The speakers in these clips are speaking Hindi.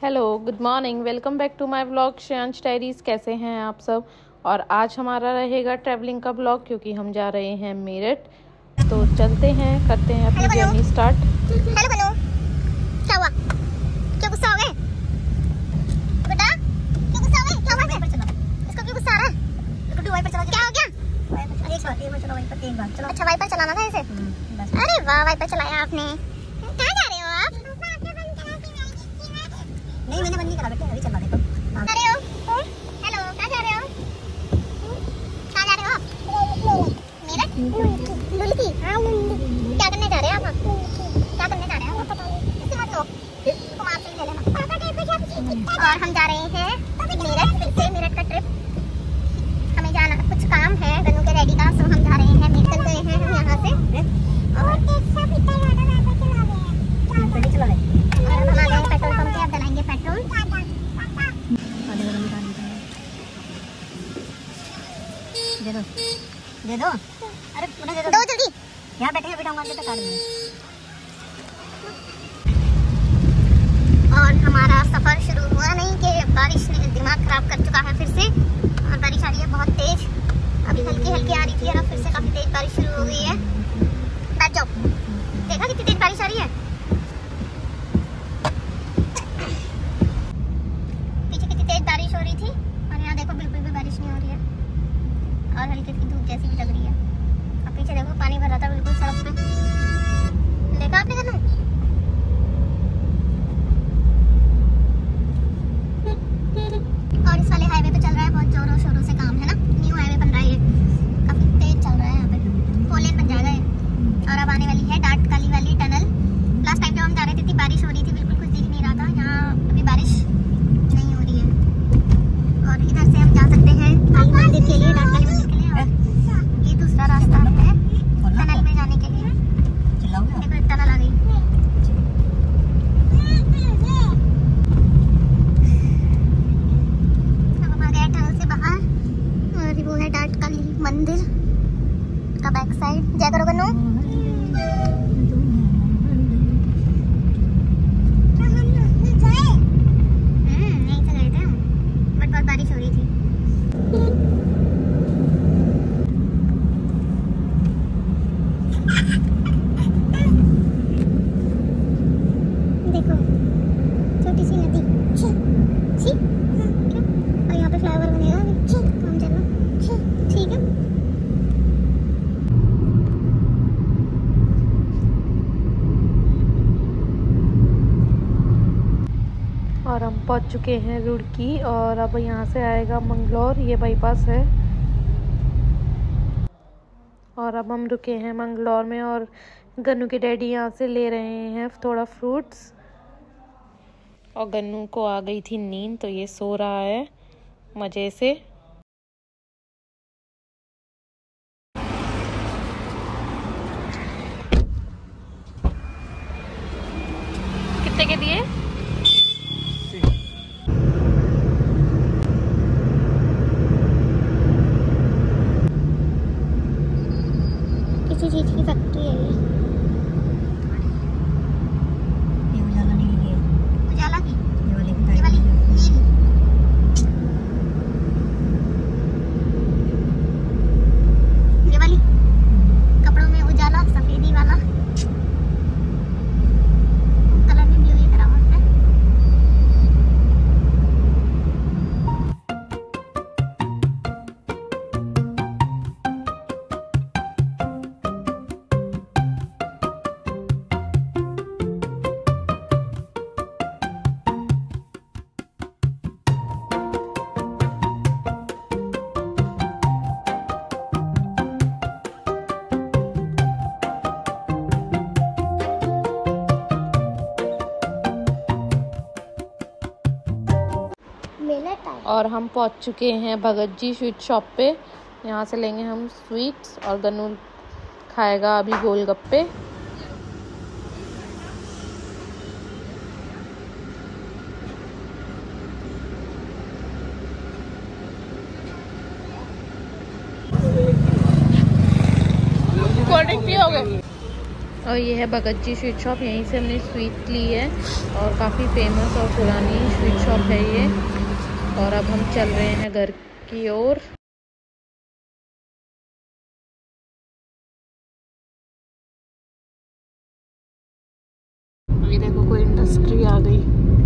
Hello, good morning, welcome back to my vlog Shreyansh diaries. कैसे हैं आप सब। और आज हमारा रहेगा ट्रैवलिंग का ब्लॉग क्योंकि हम जा रहे हैं मेरठ। तो चलते हैं, करते हैं अपनी जर्नी स्टार्ट। हेलो बनो, क्या हुआ? क्या गुस्सा हो गए बेटा? क्यों गुस्सा हो गए? क्या हुआ? इसको क्यों गुस्सा आ रहा है? इसको वाइपर चला, क्या हो गया? चलो। अच्छा, वाइपर चलाना था इसे। अरे वाह, वाइपर चलाया आपने। कहाँ जा रहे हो आप? नहीं, मैंने बंद नहीं करा बेटा, अभी चला देखो। कहाँ जा रहे हो? हेलो, कहाँ जा रहे हो? कहाँ जा रहे हो आप? मेरठ? लुलकी? क्या करने जा रहे हैं आप? क्या करने जा रहे हैं? इससे मत लो, तुम आपसे ही ले लेना। और हम जा रहे हैं मेरठ, फिर से मेरठ का ट्रिप। हमें जाना, कुछ काम है गन्नू के डैडी का, सो हम जा रहे हैं। निकल गए हैं हम यहाँ से और हम आ गए पेट्रोल पंप पे। अब डलाएंगे पेट्रोल। दे दो। अरे उन्हें दे दो जल्दी। यहाँ बैठे बिठाऊंगा तो काट दूंगी। और हमारा सफर शुरू हुआ नहीं कि बारिश ने दिमाग खराब कर चुका है फिर से। और बारिश आ रही है बहुत तेज। अभी हल्की हल्की आ रही थी, अब फिर से काफी तेज बारिश शुरू हो गई है। बैठ जाओ, देखा कितनी तेज बारिश आ रही है। पीछे कितनी तेज बारिश हो रही थी और यहाँ देखो बिल्कुल भी बारिश नहीं हो रही है और हल्की हल्की धूप जैसी भी लग रही है। अब पीछे देखो पानी भरा था बिल्कुल सड़क पे, देखा आपने कभी? और इस वाले हाईवे पे चल रहा है, बहुत जोरों शोरों से काम है ना, न्यू हाईवे बन रहा है, काफी तेज चल रहा है यहाँ पे, 4 लेन बन जाएगा ये। और अब आने वाली है डाट काली वाली टनल। लास्ट टाइम जब हम जा रहे थे इतनी बारिश हो रही थी, बिल्कुल कुछ दिख नहीं रहा था। यहाँ अभी बारिश नहीं हो रही है और इधर से हम जा सकते हैं काली मंदिर के लिए, डाट काली मंदिर के लिए। और ये दूसरा रास्ता है टनल में जाने के लिए। देखो एक टनल आ गई। अब हम आ गए टनल से बाहर और वो है डाट काली मंदिर का बैक साइड। जय करो गन्नू। नहीं से गए थे हम, बट बहुत बारिश हो रही थी। देखो छोटी सी नदी, छी और यहाँ पे फ्लाईओवर बनेगा अभी, काम चल रहा, ठीक है। और हम पहुंच चुके हैं रुड़की और अब यहाँ से आएगा मंगलौर, ये बाईपास है। और अब हम रुके हैं मंगलौर में और गन्नू के डैडी यहाँ से ले रहे हैं थोड़ा फ्रूट्स। और गन्नू को आ गई थी नींद तो ये सो रहा है मज़े से। कितने के दिए? किसी चीज की फैक्ट्री है ये। उजाला की ये वाली नील। ये वाली कपड़ों में उजाला, सफेदी वाला कलर में ब्लू ही करा हुआ है। और हम पहुंच चुके हैं भगत जी स्वीट शॉप पे। यहाँ से लेंगे हम स्वीट्स और गन्नू खाएगा अभी गोलगप्पे। कोल्ड ड्रिंक पियोगे? और ये है भगत जी स्वीट शॉप, यहीं से हमने स्वीट ली है और काफ़ी फेमस और पुरानी स्वीट शॉप है ये। और अब हम चल रहे हैं घर की ओर। ये देखो कोई इंडस्ट्री आ गई।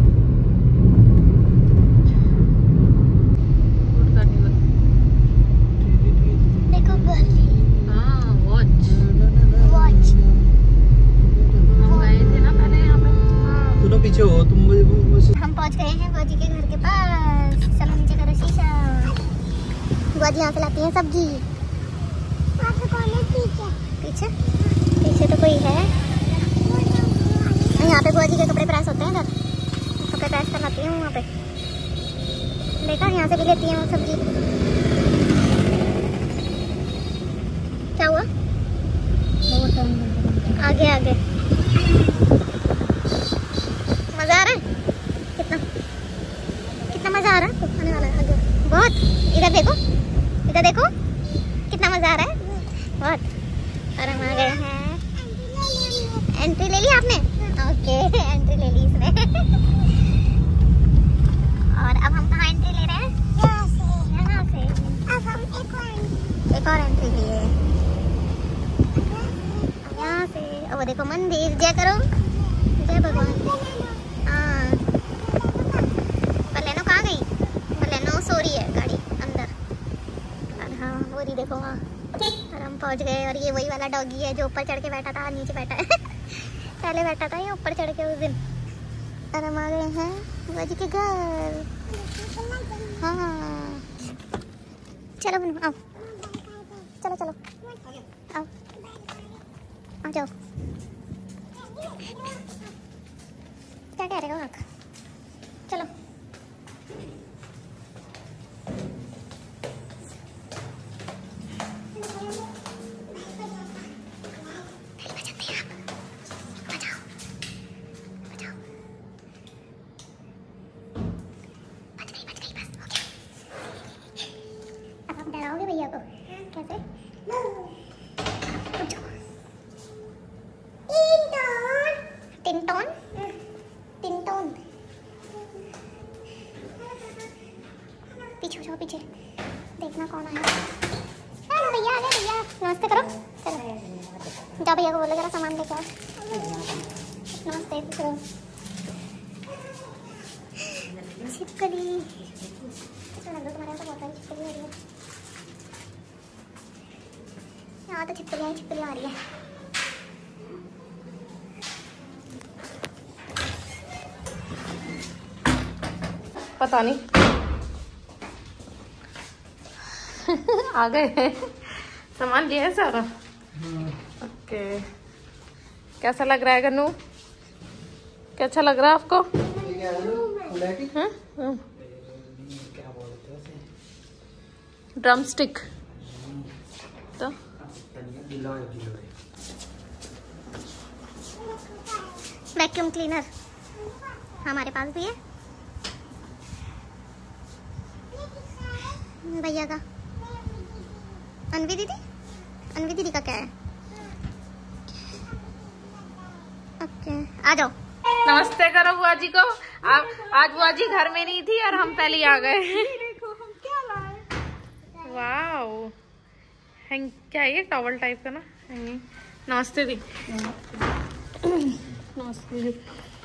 देखो हाँ वॉच वॉच। हम गए थे ना पहले यहाँ पे। हाँ तुम पीछे हो तुम। हम पहुँच गए हैं बुआ जी के घर के पास। चलो नीचे करो शीशा। बुआ जी यहाँ से लाती हैं सब्जी। पीछे पीछे तो कोई है। यहाँ पे बुआ जी के कपड़े प्रेस होते हैं। इधर कपड़े प्रेस करवाती हूँ वहाँ पे। देखा यहाँ से भी लेती हैं वो सब्जी। क्या हुआ? आगे आगे मजा आ रहा है। कितना कितना मजा आ रहा है। आने वाला है आगे बहुत। इधर देखो, इधर देखो कितना मजा आ रहा है बहुत। और हम आ गए हैं। एंट्री ले ली आपने? ओके एंट्री ले ली इसने। और अब हम कहाँ एंट्री ले रहे हैं? यहाँ से। अब हम एक और एंट्री लिए यहाँ से। और वो देखो मंदिर। जय करो, जय भगवान। हाँ बलेनो कहाँ गई? बलेनो सो रही है गाड़ी अंदर। और हाँ वो रही देखो वहाँ। और हम पहुँच गए। और ये वही वाला डॉगी है जो ऊपर चढ़ के बैठा था, नीचे बैठा है। पहले बैठा था ये ऊपर चढ़ के उस दिन। और हम आ गए हैं बुआ जी के घर। हाँ चलो बनू आओ। चलो चलो आओ आ जाओ। क्या कह रहे हो आप? चलो डराओगे भैया को कैसे? टिंटोन टिंटोन। पीछे जाओ, पीछे देखना कौन आया। भैया आ गए। भैया नमस्ते करो। चलो जाओ भैया को बोलो जरा सामान लेके आओ। नमस्ते करो। छिपकली तुम्हारे यहाँ तो बहुत सारी छिपकली हो रही है। यहाँ तो छिपकलियाँ आ रही है। पता नहीं। आ गए हैं। सामान लिया है सारा। ओके कैसा लग रहा है गन्नू? कैसा लग रहा है आपको? ड्रम स्टिक तो वैक्यूम क्लीनर हमारे पास भी है भैया का। अनवी दीदी का क्या है? ओके आ जाओ। नमस्ते करो बुआ जी को। आज बुआ जी घर में नहीं थी और हम पहले आ गए। वाओ हैंग क्या है ये? टॉवल टाइप का ना हैंगिंग। नमस्ते दी। नमस्ते दी।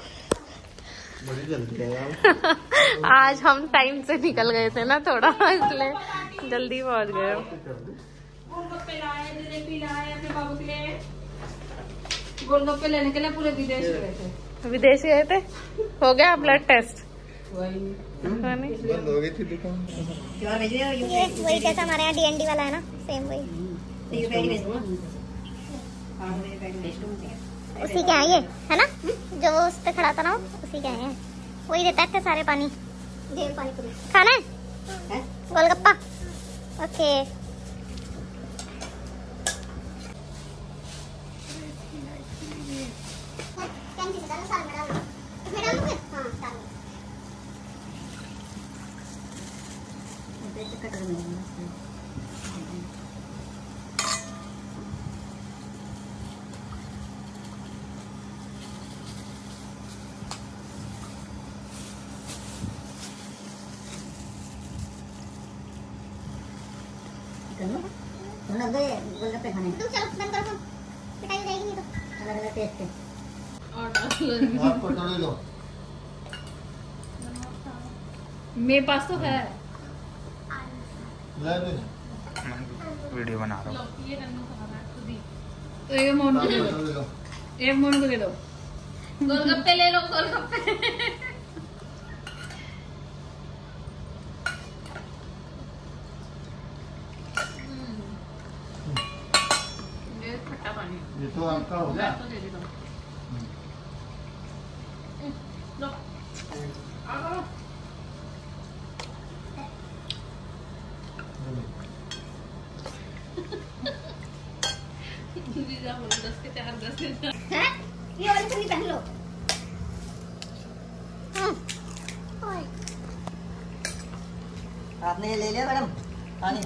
आज हम टाइम से निकल गए थे ना थोड़ा, इसलिए जल्दी पहुंच गए। गोलगप्पे लेने के लिए पूरे विदेश गए थे। विदेश गए थे? हो गया ब्लड टेस्ट? बंद हो गई थी दुकान। ये वही जैसा हमारे यहाँ DND वाला है ना, सेम वही। उसी के है ये, है ना? जो उस पे खड़ा था ना उसी के है। वही देता है सारे पानी। खाना है गोलगप्पा? ओके गोलगप्पे खाने तुम चलो बंद करो फोन पिटाई जाएगी नहीं तो अलग अलग टेस्ट है आपको तो ले लो मेरे पास तो है वीडियो बना रहा हूँ। ये नन्नू खा रहा है खुद ही तो एक मोन को दे दो एक मोन को दे दो गोलगप्पे ले लो गोलगप्पे ये खट्टा पानी ये तो आपका हो गया तो दे देता हूँ लो आओ दीदी 10 के 4 हैं ये वाली चुन्नी पहन लो आपने ये ले लिया मैडम पानी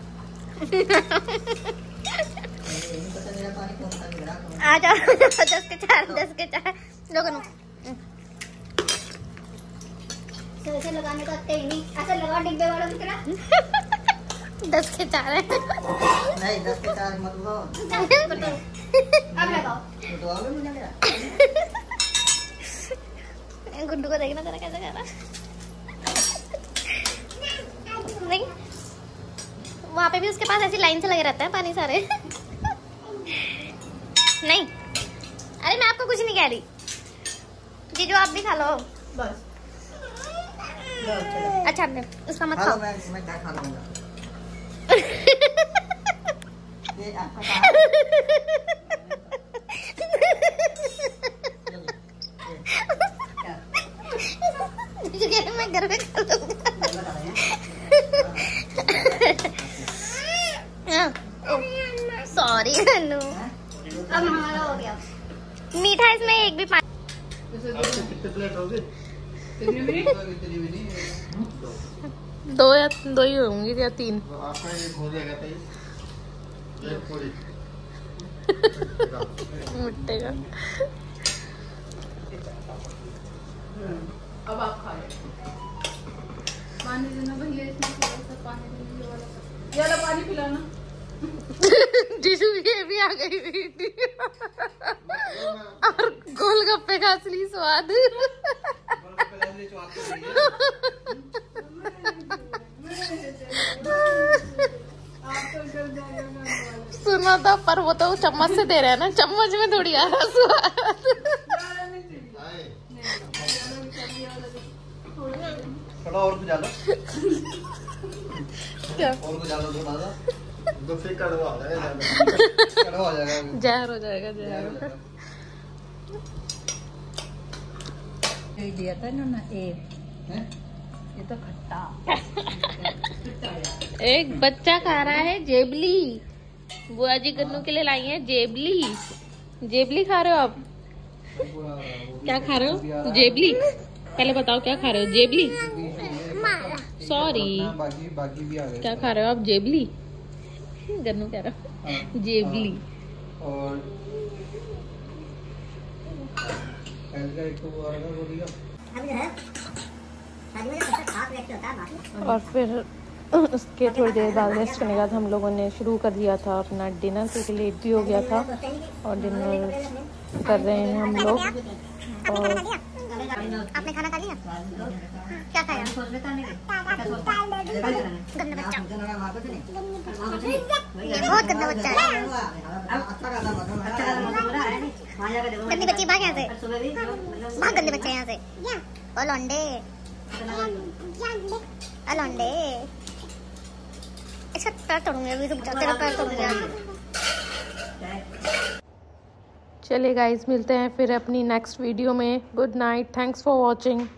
मेरा पानी कौन सा मिल रहा आ जाओ 10 के 4 लोगों ने तो ऐसे लगाने को आते ही नहीं ऐसे लगा डिब्बे वालों की तरह 10 के 4 है नहीं 10 के 4 मत लो अब लगाओ तो आगे मुझे मेरा गुड्डू को देखना तेरा कैसे कर रहा नहीं वहाँ पे भी उसके पास ऐसी लाइन से लगे रहते हैं पानी सारे नहीं अरे मैं आपको कुछ नहीं कह रही जीजू आप भी खा लो बस अच्छा आपने उसका मत खाओ मैं क्या खा लूंगा ये आपका मैं घर में खा लूंगा सॉरी अनु अब हमारा हो गया मीठा इसमें एक भी पानी आपके कितने प्लेट हो गए दो ही होंगी या 3। तो आपका एक हो जाएगा तो एक पूरी मिट्टे का अब आप खाओ पानी देना भैया इसमें थोड़ा सा पानी देना ये वाला पानी पिलाना जीजू ये भी आ गई थी और गोलगप्पे का असली स्वाद सुना था पर वो तो चम्मच से दे रहे हैं ना चम्मच में थोड़ी आ रहा स्वाद थोड़ा और कुछ ज्यादा क्या और कुछ ज्यादा थोड़ा सा तो फिर कड़वा हो जाएगा कड़वा हो जाएगा जहर हो जाएगा जहर दिया था ना ये तो खट्टा एक बच्चा खा रहा है जेबली बुआ जी गन्नू के लिए लाई है जेबली जेबली खा रहे हो आप क्या खा रहे हो जेबली पहले बताओ क्या खा रहे हो जेबली सॉरी बाकी भी आ गए क्या खा रहे हो आप जेबली गन्नू कह रहा हूँ जेबली और एक तो वो आ रहा वो दिया अभी है शादी में सबसे खास व्यक्ति होता है बाकी और फिर उसके थोड़ी देर बाद रेस्ट करने के बाद हम लोगों ने शुरू कर दिया था अपना डिनर क्योंकि लेट भी हो गया था और डिनर कर रहे हैं हम लोग और आपने खाना खा लिया क्या खाया गंदा बच्चा ये बहुत गंदा बच्चा है गंदी बच्ची भाग यहाँ से बहुत गंदे बच्चे यहाँ से ओ लौंडे लौंडे इसका पैर तोड़ूंगी अभी रुक जा तेरा पैर तोड़ूंगी चलिए गाइस मिलते हैं फिर अपनी नेक्स्ट वीडियो में good night thanks for watching